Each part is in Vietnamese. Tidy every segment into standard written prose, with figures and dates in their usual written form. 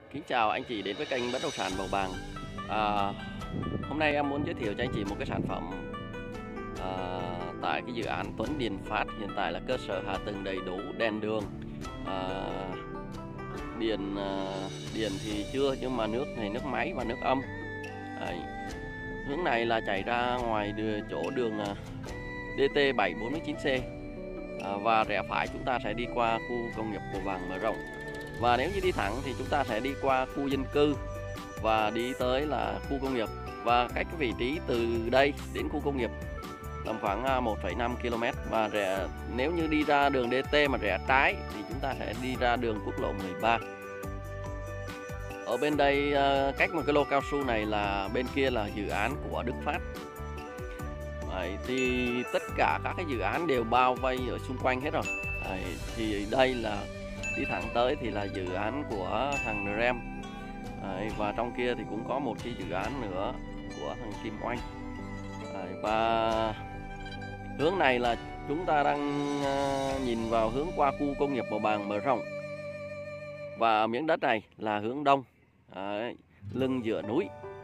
Kính chào anh chị đến với kênh Bất động sản Bầu Bàng. à, Hôm nay em muốn giới thiệu cho anh chị một cái sản phẩm tại cái dự án Tuấn Điền Phát. Hiện tại là cơ sở hạ tầng đầy đủ, đèn đường, à, điện thì chưa, nhưng mà nước này nước máy và nước âm. Đấy. Hướng này là chạy ra ngoài chỗ đường DT 749C, và rẽ phải chúng ta sẽ đi qua khu công nghiệp Bầu Bàng mở rộng. Và nếu như đi thẳng thì chúng ta sẽ đi qua khu dân cư và đi tới là khu công nghiệp. Và cách cái vị trí từ đây đến khu công nghiệp tầm khoảng 1,5 km. Và nếu như đi ra đường DT mà rẽ trái thì chúng ta sẽ đi ra đường quốc lộ 13. Ở bên đây cách một cái lô cao su này là bên kia là dự án của Đức Phát. Đấy, thì tất cả các cái dự án đều bao vây ở xung quanh hết rồi. Đấy, thì đây là đi thẳng tới thì là dự án của thằng Rem. Đấy, và trong kia thì cũng có một cái dự án nữa của thằng Kim Oanh. Đấy, và hướng này là chúng ta đang nhìn vào hướng qua khu công nghiệp Bầu Bàng mở rộng. Và miếng đất này là hướng đông. Đấy, lưng dựa núi.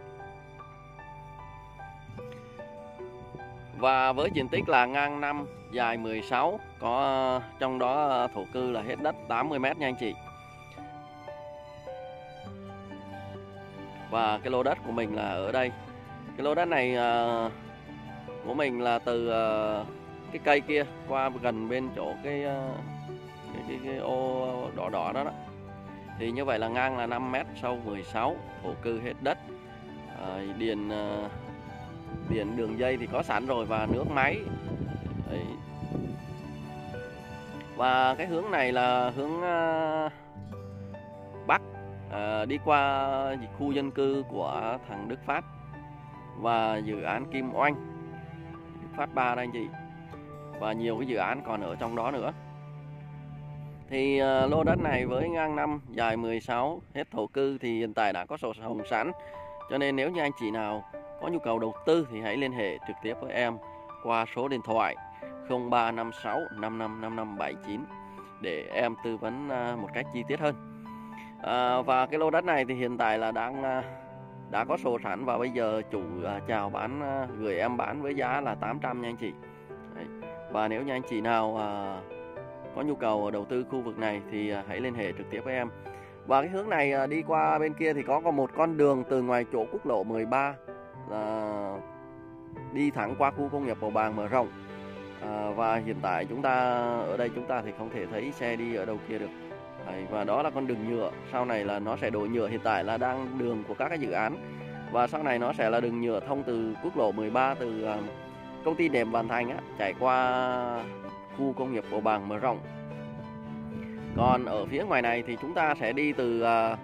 Và với diện tích là ngang 5, dài 16, có trong đó thổ cư là hết đất 80 m nha anh chị. Và cái lô đất của mình là ở đây. Cái lô đất này của mình là từ cái cây kia qua gần bên chỗ cái ô đỏ đỏ đó, thì như vậy là ngang là 5 m, sâu 16, thổ cư hết đất, điện đường dây thì có sẵn rồi và nước máy. Đấy. Và cái hướng này là hướng Bắc, đi qua khu dân cư của thằng Đức Phát và dự án Kim Oanh, Đức Phát 3 đây anh chị, và nhiều cái dự án còn ở trong đó nữa. Thì lô đất này với ngang 5, dài 16, hết thổ cư thì hiện tại đã có sổ hồng sẵn. Cho nên nếu như anh chị nào có nhu cầu đầu tư thì hãy liên hệ trực tiếp với em qua số điện thoại 0356 555579 để em tư vấn một cách chi tiết hơn. Và cái lô đất này thì hiện tại là đã có sổ sẵn, và bây giờ chủ chào bán, gửi em bán với giá là 800 nha anh chị. Đấy. Và nếu như anh chị nào có nhu cầu đầu tư khu vực này thì hãy liên hệ trực tiếp với em. Và cái hướng này đi qua bên kia thì có một con đường từ ngoài chỗ quốc lộ 13 là đi thẳng qua khu công nghiệp Bầu Bàng mở rộng. Và hiện tại chúng ta ở đây chúng ta thì không thể thấy xe đi ở đâu kia được. Đấy, và đó là con đường nhựa, sau này là nó sẽ đổ nhựa. Hiện tại là đang đường của các cái dự án, và sau này nó sẽ là đường nhựa thông từ quốc lộ 13, từ công ty Nệm Hoàn Thành chạy qua khu công nghiệp Bầu Bàng mở rộng. Còn ở phía ngoài này thì chúng ta sẽ đi từ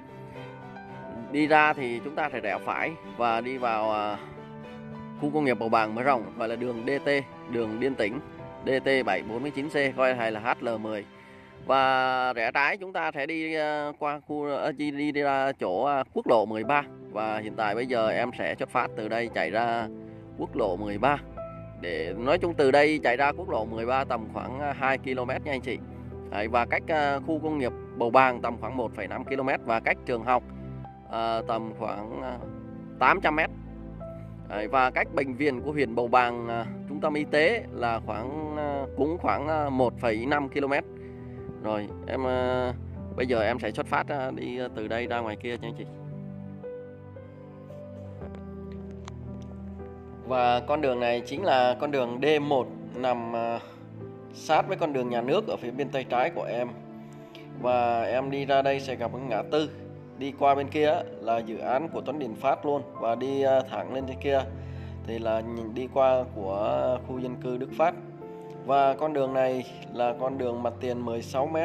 đi ra thì chúng ta sẽ rẽ phải và đi vào khu công nghiệp Bầu Bàng mở rộng, gọi là đường DT, đường Liên Tỉnh, DT 749C, coi hay là HL10. Và rẽ trái chúng ta sẽ đi qua đi ra chỗ quốc lộ 13. Và hiện tại bây giờ em sẽ xuất phát từ đây chạy ra quốc lộ 13. Để nói chung từ đây chạy ra quốc lộ 13 tầm khoảng 2 km nha anh chị. Đấy, và cách khu công nghiệp Bầu Bàng tầm khoảng 1,5 km, và cách trường học tầm khoảng 800 m. Đấy, và cách bệnh viện của huyện Bầu Bàng, trung tâm y tế là cũng khoảng 1,5 km. Rồi em bây giờ em sẽ xuất phát đi từ đây ra ngoài kia nha anh chị. Và con đường này chính là con đường D1 nằm sát với con đường nhà nước ở phía bên tay trái của em. Và em đi ra đây sẽ gặp một ngã tư. Đi qua bên kia là dự án của Tuấn Điền Phát luôn. Và đi thẳng lên trên kia thì là đi qua của khu dân cư Đức Phát. Và con đường này là con đường mặt tiền 16 m,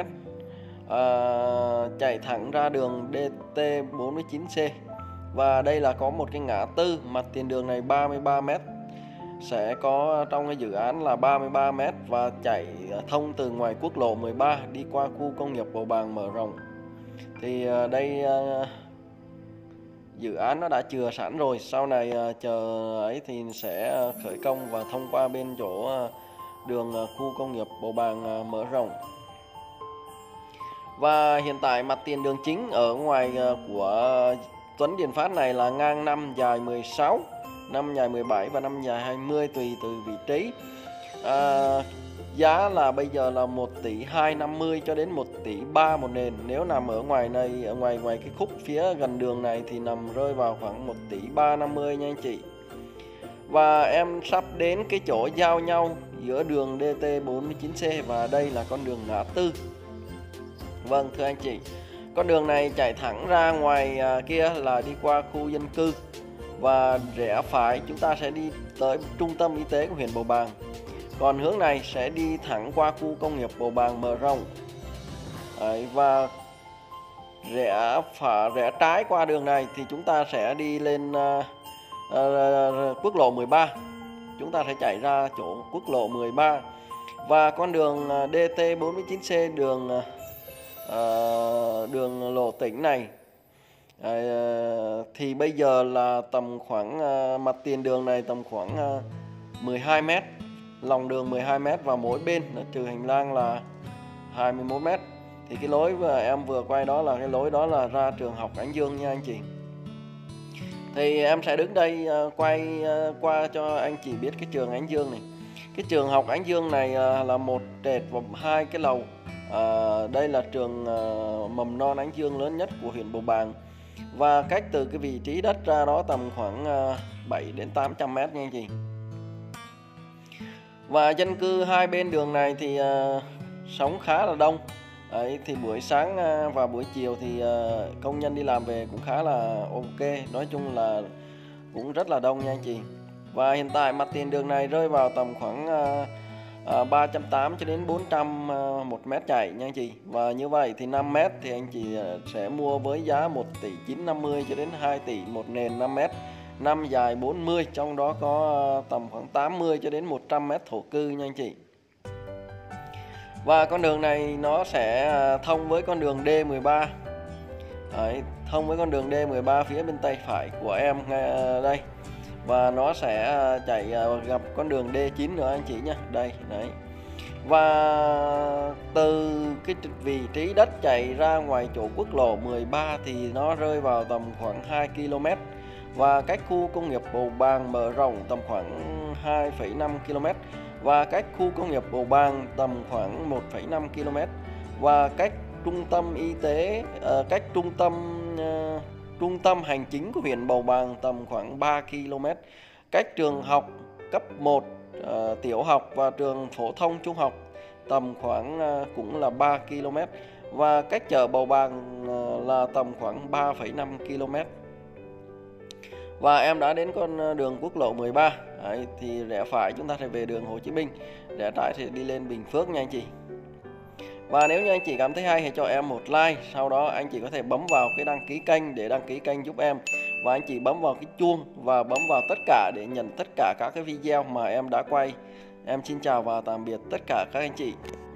chạy thẳng ra đường DT 49C. Và đây là có một cái ngã tư, mặt tiền đường này 33 m, sẽ có trong cái dự án là 33 m và chạy thông từ ngoài quốc lộ 13 đi qua khu công nghiệp Bầu Bàng mở rộng. Thì đây dự án nó đã chừa sẵn rồi, sau này chờ ấy thì sẽ khởi công và thông qua bên chỗ đường khu công nghiệp Bầu Bàng mở rộng. Và hiện tại mặt tiền đường chính ở ngoài của Tuấn Điền Phát này là ngang 5 dài 16, 5 dài 17 và 5 dài 20 tùy từ vị trí. Giá là bây giờ là 1 tỷ 250 cho đến 1 tỷ 3 một nền. Nếu nằm ở ngoài này, ở ngoài cái khúc phía gần đường này thì nằm rơi vào khoảng 1 tỷ 350 nha anh chị. Và em sắp đến cái chỗ giao nhau giữa đường DT49C và đây là con đường ngã tư. Vâng thưa anh chị, con đường này chạy thẳng ra ngoài kia là đi qua khu dân cư, và rẽ phải chúng ta sẽ đi tới trung tâm y tế của huyện Bầu Bàng. Còn hướng này sẽ đi thẳng qua khu công nghiệp Bầu Bàng mở rộng. Đấy, và rẽ trái qua đường này thì chúng ta sẽ đi lên quốc lộ 13. Chúng ta sẽ chạy ra chỗ quốc lộ 13. Và con đường DT49C, đường lộ tỉnh này thì bây giờ là tầm khoảng mặt tiền đường này tầm khoảng 12 m, lòng đường 12 m và mỗi bên trừ hành lang là 21 m. Thì cái lối mà em vừa quay đó là cái lối đó là ra trường học Ánh Dương nha anh chị. Thì em sẽ đứng đây quay qua cho anh chị biết cái trường Ánh Dương này. Cái trường học Ánh Dương này là một trệt và 2 cái lầu. Đây là trường mầm non Ánh Dương lớn nhất của huyện Bầu Bàng. Và cách từ cái vị trí đất ra đó tầm khoảng 7 đến 800 m nha anh chị. Và dân cư hai bên đường này thì sống khá là đông. Đấy, thì buổi sáng và buổi chiều thì công nhân đi làm về cũng khá là ok. Nói chung là cũng rất là đông nha anh chị. Và hiện tại mặt tiền đường này rơi vào tầm khoảng 380 cho đến 400 một mét chạy nha anh chị. Và như vậy thì 5 mét thì anh chị sẽ mua với giá 1 tỷ 950 cho đến 2 tỷ một nền 5 mét. 5 dài 40, trong đó có tầm khoảng 80 cho đến 100 mét thổ cư nha anh chị. Và con đường này nó sẽ thông với con đường D13. Đấy, thông với con đường D13 phía bên tay phải của em đây. Và nó sẽ chạy gặp con đường D9 nữa anh chị nhé. Đây, đấy. Và từ cái vị trí đất chạy ra ngoài chỗ quốc lộ 13 thì nó rơi vào tầm khoảng 2 km. Và cách khu công nghiệp Bầu Bàng mở rộng tầm khoảng 2,5 km. Và cách khu công nghiệp Bầu Bàng tầm khoảng 1,5 km. Và cách trung tâm y tế, cách trung tâm hành chính của huyện Bầu Bàng tầm khoảng 3 km. Cách trường học cấp 1 tiểu học và trường phổ thông trung học tầm khoảng cũng là 3 km. Và cách chợ Bầu Bàng là tầm khoảng 3,5 km. Và em đã đến con đường quốc lộ 13. Đấy, thì rẽ phải chúng ta sẽ về đường Hồ Chí Minh, rẽ trái thì đi lên Bình Phước nha anh chị. Và nếu như anh chị cảm thấy hay hãy cho em một like. Sau đó anh chị có thể bấm vào cái đăng ký kênh để đăng ký kênh giúp em. Và anh chị bấm vào cái chuông và bấm vào tất cả để nhận tất cả các cái video mà em đã quay. Em xin chào và tạm biệt tất cả các anh chị.